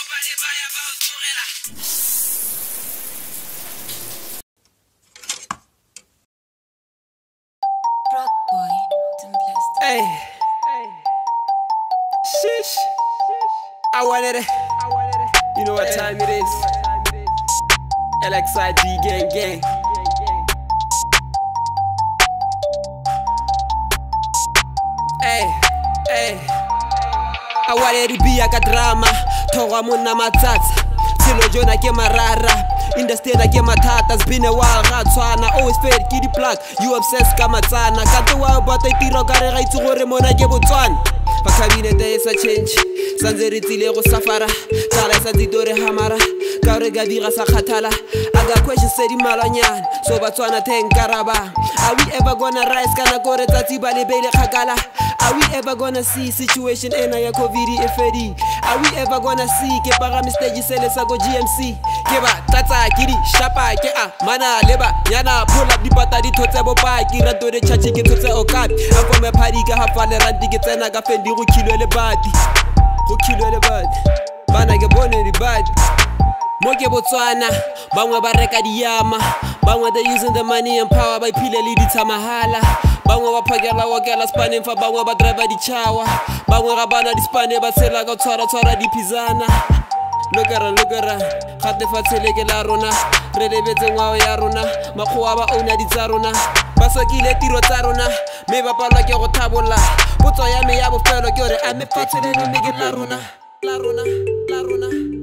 Hey, shish. I wanted it. You know what time it is. LXID gang gang. Hey. I wanted to be a drama. Toga muna matsatsa. Silo jona ke marara. Industry na ke matata. It's been a while gatswana. Always fed kiddy plug. You obsessed ka matsana. Kante wa bata tiro ka re ga itse gore mona ke botswana. Ba cabinet sa change. Sanze re tsile go safara. Tsala sa ditore hamara. Ka re ga dira sa khathala. Aga questions se di malanyana. So batswana tenkaraba. Are we ever gonna rise kana gore tsatsi ba lebele khakala? Are we ever gonna see situation ena ya COVID efedi? Are we ever gonna see ke paga mistake sele sa go GMC? Ke ba tlatsa kidi shapa ke a mana leba yana pull up di pata di thotse bo pa ki rato de chachi ke thotse o kapi a for me party ka ha fale randi ke tsena ka fendi go kilo le badi bana ke bone di badi mo ke Botswana bangwe ba reka diyama bangwe they using the money and power by phile le di tsamahala bangwe ba phakela wakela spanning fa bangwe ba driver di chawa bangwe ga bana di spane ba tshela ka tshwara di pizana look at gate fa tsheleke la rona re lebetse ngwao ya rona makgowa ba ona di tsa rona ba sokile tiro tsa rona me ba palwa ke go thabola potso ya me ya bofelo ke gore a me fatshe le le la rona